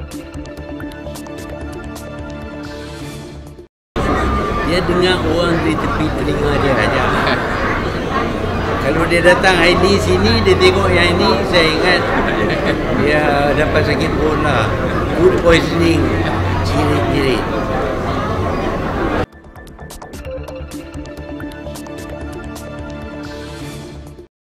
Dia dengar orang di tepi telinga dia aja. Kalau dia datang hari ni sini, dia tengok yang ini, saya ingat dia dapat sakit perut lah. Food poisoning, ciri-ciri.